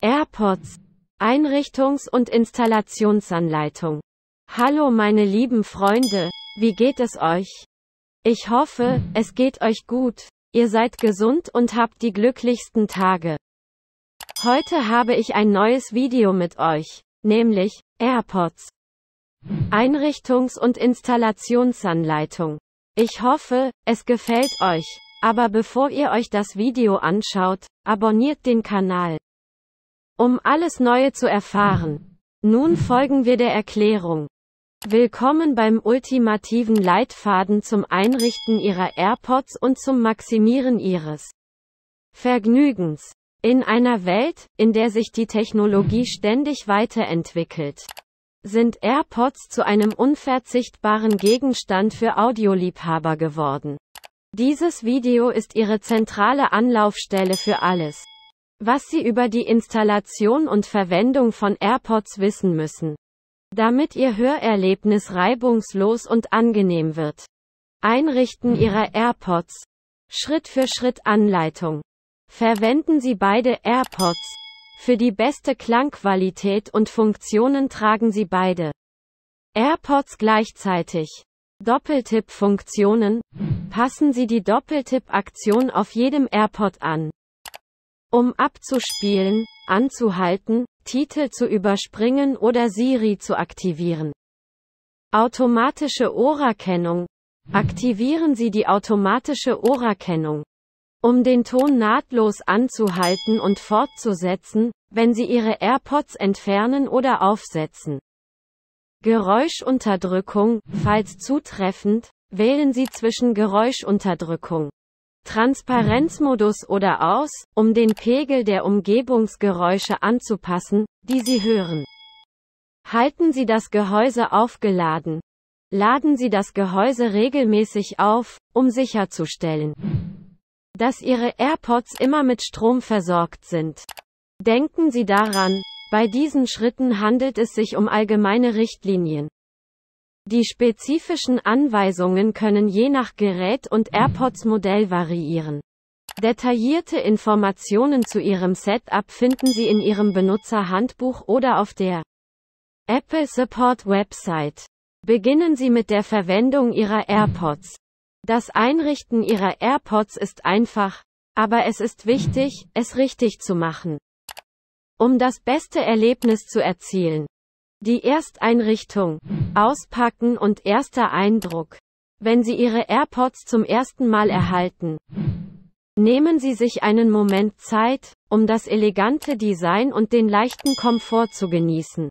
AirPods. Einrichtungs- und Installationsanleitung. Hallo meine lieben Freunde, wie geht es euch? Ich hoffe, es geht euch gut, ihr seid gesund und habt die glücklichsten Tage. Heute habe ich ein neues Video mit euch, nämlich AirPods. Einrichtungs- und Installationsanleitung. Ich hoffe, es gefällt euch, aber bevor ihr euch das Video anschaut, abonniert den Kanal, um alles Neue zu erfahren. Nun folgen wir der Erklärung. Willkommen beim ultimativen Leitfaden zum Einrichten Ihrer AirPods und zum Maximieren Ihres Vergnügens. In einer Welt, in der sich die Technologie ständig weiterentwickelt, sind AirPods zu einem unverzichtbaren Gegenstand für Audioliebhaber geworden. Dieses Video ist Ihre zentrale Anlaufstelle für alles, was Sie über die Installation und Verwendung von AirPods wissen müssen, damit Ihr Hörerlebnis reibungslos und angenehm wird. Einrichten Ihrer AirPods. Schritt für Schritt Anleitung. Verwenden Sie beide AirPods. Für die beste Klangqualität und Funktionen tragen Sie beide AirPods gleichzeitig. Doppeltipp-Funktionen. Passen Sie die Doppeltipp-Aktion auf jedem AirPod an, um abzuspielen, anzuhalten, Titel zu überspringen oder Siri zu aktivieren. Automatische Ohrerkennung. Aktivieren Sie die automatische Ohrerkennung, um den Ton nahtlos anzuhalten und fortzusetzen, wenn Sie Ihre AirPods entfernen oder aufsetzen. Geräuschunterdrückung, falls zutreffend, wählen Sie zwischen Geräuschunterdrückung, Transparenzmodus oder aus, um den Pegel der Umgebungsgeräusche anzupassen, die Sie hören. Halten Sie das Gehäuse aufgeladen. Laden Sie das Gehäuse regelmäßig auf, um sicherzustellen, dass Ihre AirPods immer mit Strom versorgt sind. Denken Sie daran, bei diesen Schritten handelt es sich um allgemeine Richtlinien. Die spezifischen Anweisungen können je nach Gerät und AirPods-Modell variieren. Detaillierte Informationen zu Ihrem Setup finden Sie in Ihrem Benutzerhandbuch oder auf der Apple Support Website. Beginnen Sie mit der Verwendung Ihrer AirPods. Das Einrichten Ihrer AirPods ist einfach, aber es ist wichtig, es richtig zu machen, um das beste Erlebnis zu erzielen. Die Ersteinrichtung, Auspacken und erster Eindruck. Wenn Sie Ihre AirPods zum ersten Mal erhalten, nehmen Sie sich einen Moment Zeit, um das elegante Design und den leichten Komfort zu genießen.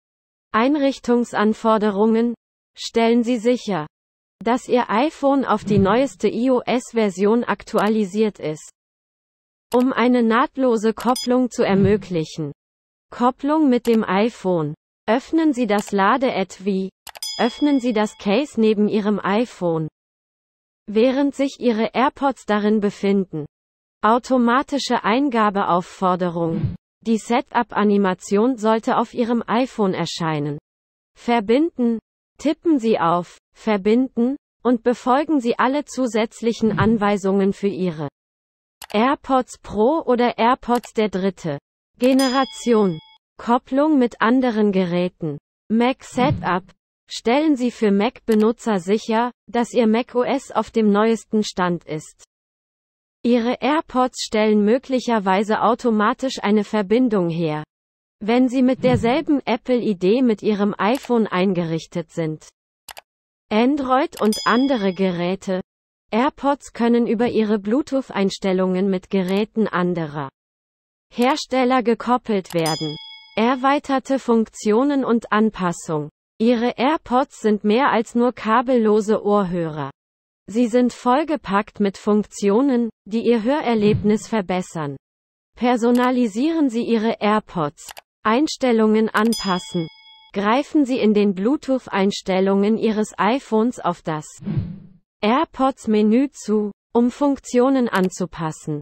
Einrichtungsanforderungen. Stellen Sie sicher, dass Ihr iPhone auf die neueste iOS-Version aktualisiert ist, um eine nahtlose Kopplung zu ermöglichen. Kopplung mit dem iPhone. Öffnen Sie das Lade-Etui. Öffnen Sie das Case neben Ihrem iPhone, während sich Ihre AirPods darin befinden. Automatische Eingabeaufforderung. Die Setup-Animation sollte auf Ihrem iPhone erscheinen. Verbinden. Tippen Sie auf Verbinden und befolgen Sie alle zusätzlichen Anweisungen für Ihre AirPods Pro oder AirPods der 3. Generation. Kopplung mit anderen Geräten. Mac Setup. Stellen Sie für Mac-Benutzer sicher, dass Ihr macOS auf dem neuesten Stand ist. Ihre AirPods stellen möglicherweise automatisch eine Verbindung her, wenn Sie mit derselben Apple-ID mit Ihrem iPhone eingerichtet sind. Android und andere Geräte. AirPods können über Ihre Bluetooth-Einstellungen mit Geräten anderer Hersteller gekoppelt werden. Erweiterte Funktionen und Anpassung. Ihre AirPods sind mehr als nur kabellose Ohrhörer. Sie sind vollgepackt mit Funktionen, die Ihr Hörerlebnis verbessern. Personalisieren Sie Ihre AirPods. Einstellungen anpassen. Greifen Sie in den Bluetooth-Einstellungen Ihres iPhones auf das AirPods-Menü zu, um Funktionen anzupassen.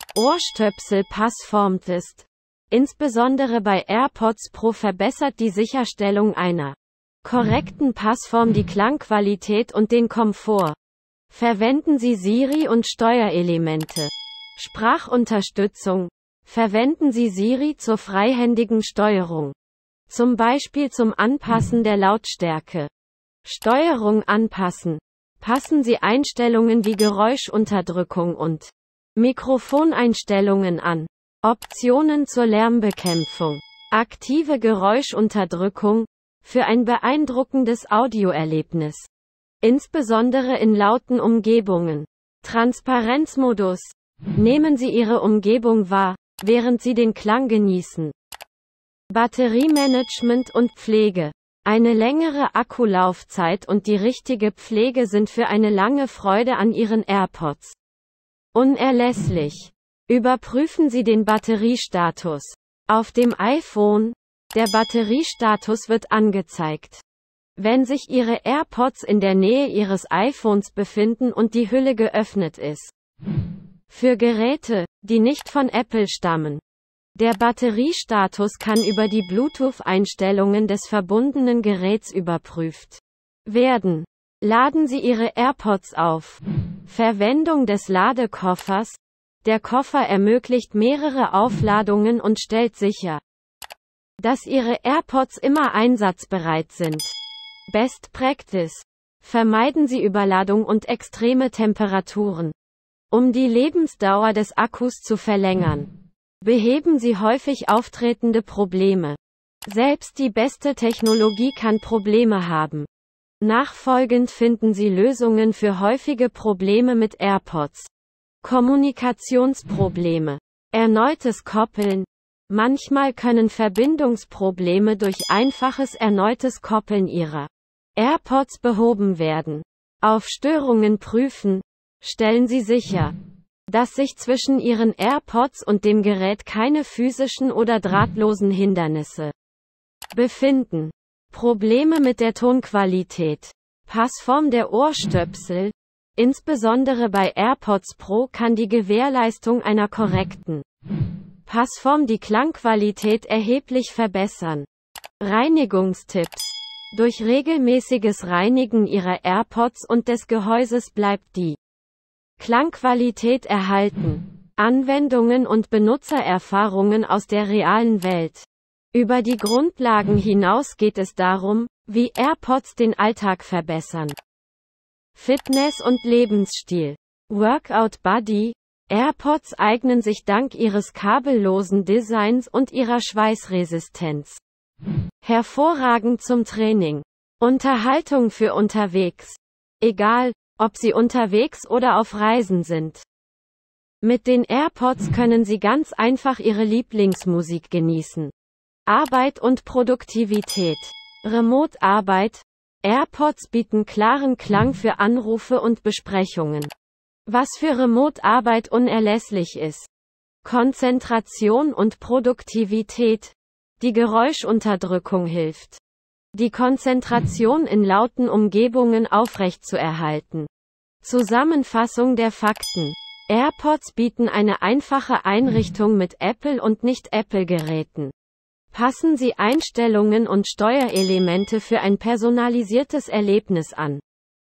Ohrstöpsel-Passform-Test. Insbesondere bei AirPods Pro verbessert die Sicherstellung einer korrekten Passform die Klangqualität und den Komfort. Verwenden Sie Siri und Steuerelemente. Sprachunterstützung. Verwenden Sie Siri zur freihändigen Steuerung. Zum Beispiel zum Anpassen der Lautstärke. Steuerung anpassen. Passen Sie Einstellungen wie Geräuschunterdrückung und Mikrofoneinstellungen an. Optionen zur Lärmbekämpfung. Aktive Geräuschunterdrückung. Für ein beeindruckendes Audioerlebnis. Insbesondere in lauten Umgebungen. Transparenzmodus. Nehmen Sie Ihre Umgebung wahr, während Sie den Klang genießen. Batteriemanagement und Pflege. Eine längere Akkulaufzeit und die richtige Pflege sind für eine lange Freude an Ihren AirPods unerlässlich. Überprüfen Sie den Batteriestatus. Auf dem iPhone, der Batteriestatus wird angezeigt, wenn sich Ihre AirPods in der Nähe Ihres iPhones befinden und die Hülle geöffnet ist. Für Geräte, die nicht von Apple stammen. Der Batteriestatus kann über die Bluetooth-Einstellungen des verbundenen Geräts überprüft werden. Laden Sie Ihre AirPods auf. Verwendung des Ladekoffers. Der Koffer ermöglicht mehrere Aufladungen und stellt sicher, dass Ihre AirPods immer einsatzbereit sind. Best Practice. Vermeiden Sie Überladung und extreme Temperaturen. Um die Lebensdauer des Akkus zu verlängern, beheben Sie häufig auftretende Probleme. Selbst die beste Technologie kann Probleme haben. Nachfolgend finden Sie Lösungen für häufige Probleme mit AirPods. Kommunikationsprobleme. Erneutes Koppeln. Manchmal können Verbindungsprobleme durch einfaches erneutes Koppeln Ihrer AirPods behoben werden. Auf Störungen prüfen. Stellen Sie sicher, dass sich zwischen Ihren AirPods und dem Gerät keine physischen oder drahtlosen Hindernisse befinden. Probleme mit der Tonqualität. Passform der Ohrstöpsel. Insbesondere bei AirPods Pro kann die Gewährleistung einer korrekten Passform die Klangqualität erheblich verbessern. Reinigungstipps. Durch regelmäßiges Reinigen Ihrer AirPods und des Gehäuses bleibt die Klangqualität erhalten. Anwendungen und Benutzererfahrungen aus der realen Welt. Über die Grundlagen hinaus geht es darum, wie AirPods den Alltag verbessern. Fitness und Lebensstil. Workout Buddy. AirPods eignen sich dank ihres kabellosen Designs und ihrer Schweißresistenz hervorragend zum Training. Unterhaltung für unterwegs. Egal, ob Sie unterwegs oder auf Reisen sind. Mit den AirPods können Sie ganz einfach Ihre Lieblingsmusik genießen. Arbeit und Produktivität. Remote-Arbeit. AirPods bieten klaren Klang für Anrufe und Besprechungen. Was für Remote-Arbeit unerlässlich ist. Konzentration und Produktivität. Die Geräuschunterdrückung hilft, die Konzentration in lauten Umgebungen aufrechtzuerhalten. Zusammenfassung der Fakten. AirPods bieten eine einfache Einrichtung mit Apple und Nicht-Apple-Geräten. Passen Sie Einstellungen und Steuerelemente für ein personalisiertes Erlebnis an.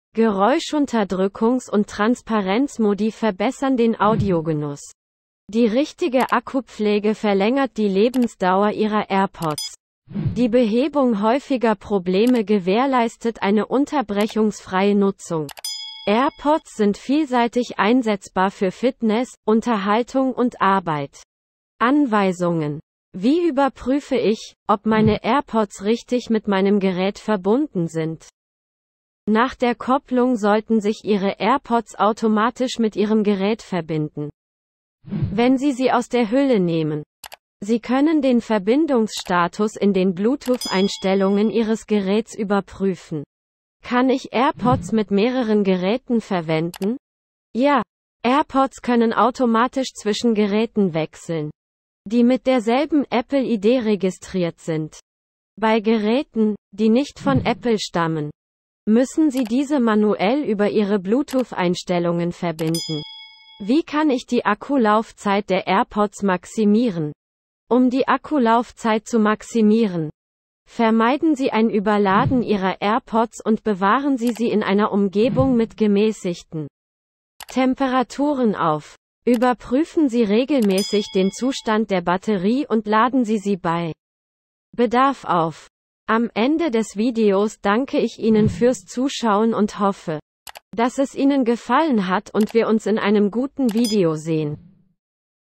Geräuschunterdrückungs- und Transparenzmodi verbessern den Audiogenuss. Die richtige Akkupflege verlängert die Lebensdauer Ihrer AirPods. Die Behebung häufiger Probleme gewährleistet eine unterbrechungsfreie Nutzung. AirPods sind vielseitig einsetzbar für Fitness, Unterhaltung und Arbeit. Anweisungen. Wie überprüfe ich, ob meine AirPods richtig mit meinem Gerät verbunden sind? Nach der Kopplung sollten sich Ihre AirPods automatisch mit Ihrem Gerät verbinden. Wenn Sie sie aus der Hülle nehmen. Sie können den Verbindungsstatus in den Bluetooth-Einstellungen Ihres Geräts überprüfen. Kann ich AirPods mit mehreren Geräten verwenden? Ja. AirPods können automatisch zwischen Geräten wechseln, die mit derselben Apple-ID registriert sind. Bei Geräten, die nicht von Apple stammen, müssen Sie diese manuell über Ihre Bluetooth-Einstellungen verbinden. Wie kann ich die Akkulaufzeit der AirPods maximieren? Um die Akkulaufzeit zu maximieren, vermeiden Sie ein Überladen Ihrer AirPods und bewahren Sie sie in einer Umgebung mit gemäßigten Temperaturen auf. Überprüfen Sie regelmäßig den Zustand der Batterie und laden Sie sie bei Bedarf auf. Am Ende des Videos danke ich Ihnen fürs Zuschauen und hoffe, dass es Ihnen gefallen hat und wir uns in einem guten Video sehen.